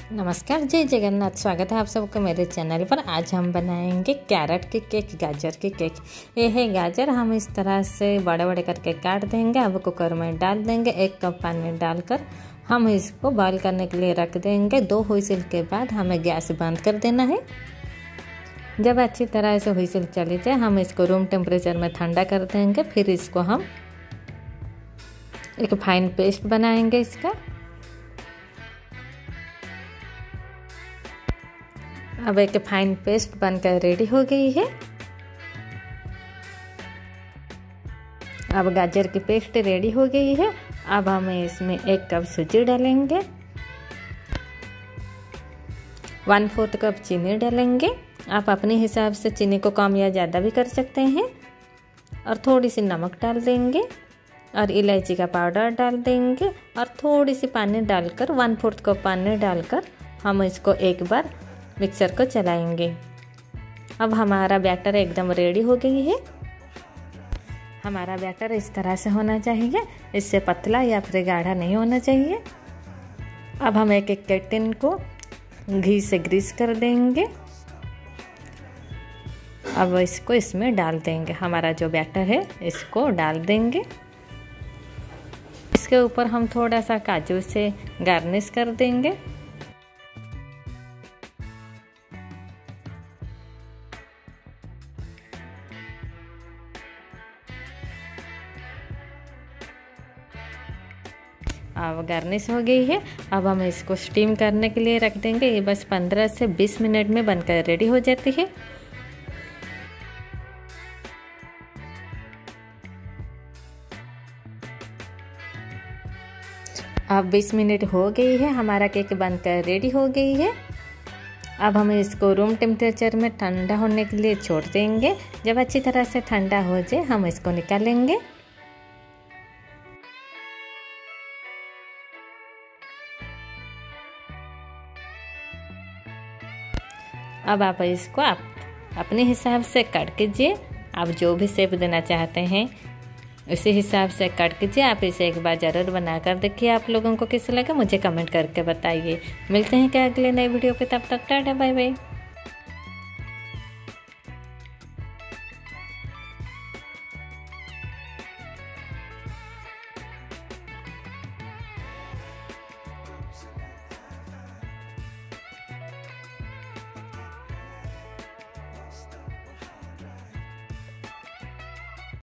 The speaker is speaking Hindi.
नमस्कार, जय जगन्नाथ। स्वागत है आप सबको मेरे चैनल पर। आज हम बनाएंगे कैरेट के केक, गाजर के केक। ये है गाजर, हम इस तरह से बड़े बड़े करके काट देंगे। अब कुकर में डाल देंगे। 1 कप पानी डालकर हम इसको बॉईल करने के लिए रख देंगे। 2 व्हिसिल के बाद हमें गैस बंद कर देना है। जब अच्छी तरह से व्हिसिल चली जाए हम इसको रूम टेम्परेचर में ठंडा कर देंगे। फिर इसको हम एक फाइन पेस्ट बनाएंगे इसका। अब एक फाइन पेस्ट बनकर रेडी हो गई है। अब गाजर की पेस्ट रेडी हो गई है। अब हम इसमें 1 कप सूजी डालेंगे, 1/4 कप चीनी डालेंगे। आप अपने हिसाब से चीनी को कम या ज़्यादा भी कर सकते हैं। और थोड़ी सी नमक डाल देंगे और इलायची का पाउडर डाल देंगे और थोड़ी सी पानी डालकर 1/4 कप पानी डालकर हम इसको एक बार मिक्सर को चलाएंगे। अब हमारा बैटर एकदम रेडी हो गई है। हमारा बैटर इस तरह से होना चाहिए, इससे पतला या फिर गाढ़ा नहीं होना चाहिए। अब हम एक एक टिन को घी से ग्रीस कर देंगे। अब इसको इसमें डाल देंगे। हमारा जो बैटर है इसको डाल देंगे। इसके ऊपर हम थोड़ा सा काजू से गार्निश कर देंगे। अब गार्निश हो गई है। अब हम इसको स्टीम करने के लिए रख देंगे। ये बस 15 से 20 मिनट में बनकर रेडी हो जाती है। अब 20 मिनट हो गई है, हमारा केक बनकर रेडी हो गई है। अब हम इसको रूम टेम्परेचर में ठंडा होने के लिए छोड़ देंगे। जब अच्छी तरह से ठंडा हो जाए हम इसको निकालेंगे। अब आप इसको अपने हिसाब से कट कीजिए। आप जो भी शेप देना चाहते हैं उसी हिसाब से कट कीजिए। आप इसे एक बार ज़रूर बनाकर देखिए। आप लोगों को कैसा लगा मुझे कमेंट करके बताइए। मिलते हैं क्या अगले नए वीडियो पे, तब तक टाटा बाय बाय।